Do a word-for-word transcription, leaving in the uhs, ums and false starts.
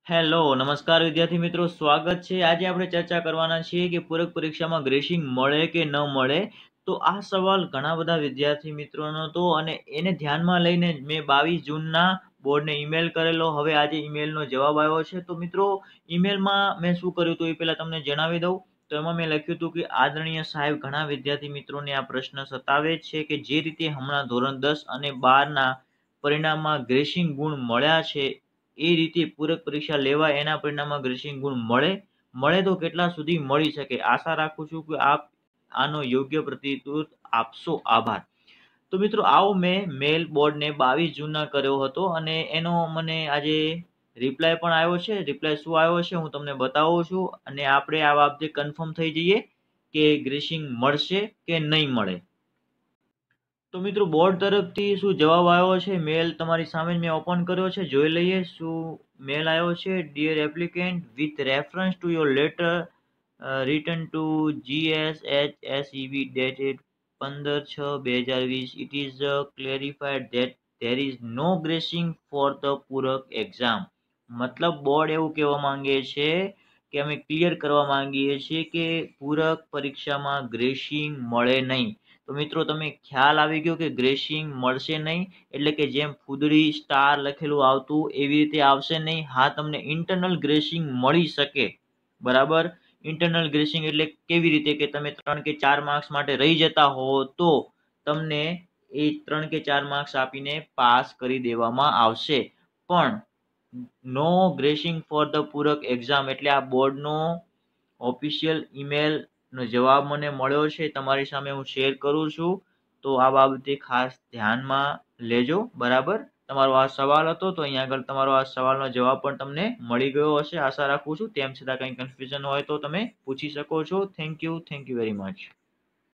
Hello નમસ્કાર વિદ્યાર્થી મિત્રો, સ્વાગત છે। આજે આપણે ચર્ચા કરવાના છીએ કે પૂરક પરીક્ષામાં ગ્રેસિંગ મળે કે ન મળે। તો આ સવાલ ઘણા બધા વિદ્યાર્થી મિત્રોનો હતો અને એને ધ્યાનમાં લઈને મેં બાવીસ જૂનના બોર્ડને ઈમેલ કરેલો। હવે આજે ઈમેલનો જવાબ આવ્યો છે। તો મિત્રો, ઈમેલમાં મેં શું કર્યું હતું એ પહેલા તમને જણાવી દઉં। તો એમાં મેં લખ્યું હતું કે આદરણીય સાહેબ, ઘણા વિદ્યાર્થી મિત્રોને આ પ્રશ્ન સતાવે છે કે જે રીતે હમણાં ધોરણ દસ અને બારના પરિણામમાં ગ્રેસિંગ ગુણ મળ્યા છે એ રીતે પૂરક પરીક્ષા લેવાય એના પરિણામમાં ગ્રેસિંગ ગુણ મળે મળે તો કેટલા સુધી મળી શકે। આશા રાખું છું કે આપ આનો યોગ્ય પ્રત્યુત્તર આપશો। આભાર। તો મિત્રો, આવો મેં મેલ બોર્ડને બાવીસ જૂનના કર્યો હતો અને એનો મને આજે રિપ્લાય પણ આવ્યો છે। રિપ્લાય શું આવ્યો છે હું તમને બતાવું છું અને આપણે આ બાબતે કન્ફર્મ થઈ જઈએ કે ગ્રેસિંગ મળશે કે નહીં મળે। તો મિત્રો, બોર્ડ તરફથી શું જવાબ આવ્યો છે, મેલ તમારી સામે જ મેં ઓપન કર્યો છે, જોઈ લઈએ શું મેલ આવ્યો છે। Dear applicant, with reference to your letter return to GSHSEB dated પંદર છ બે હજાર વીસ, it is clarified that there is no gracing for the પૂરક એક્ઝામ। મતલબ બોર્ડ એવું કહેવા માંગે છે કે અમે ક્લિયર કરવા માંગીએ છીએ કે પૂરક પરીક્ષામાં ગ્રેસિંગ મળે નહીં। તો મિત્રો, તમે ખ્યાલ આવી ગયો કે ગ્રેસિંગ મળશે નહીં એટલે કે જેમ ફૂદડી સ્ટાર લખેલું આવતું એવી રીતે આવશે નહીં। હા, તમને ઇન્ટરનલ ગ્રેસિંગ મળી શકે, બરાબર। ઇન્ટરનલ ગ્રેસિંગ એટલે કેવી રીતે કે તમે ત્રણ કે ચાર માર્ક્સ માટે રહી જતા હો તો તમને એ ત્રણ કે ચાર માર્ક્સ આપીને પાસ કરી દેવામાં આવશે, પણ નો ગ્રેસિંગ ફોર ધ પૂરક એક્ઝામ એટલે આ બોર્ડનો ઓફિશિયલ ઈમેલ નો જવાબ મને મળ્યો છે, તમારી સામે હું શેર કરું છું। તો આ બાબતે ખાસ ધ્યાનમાં લેજો, બરાબર। તમારો આ સવાલ હતો તો અહીંયા આગળ તમારો આ સવાલનો જવાબ પણ તમને મળી ગયો હશે, આશા રાખું છું। તેમ છતાં કંઈ કન્ફ્યુઝન હોય તો તમે પૂછી શકો છો। Thank you thank you very much.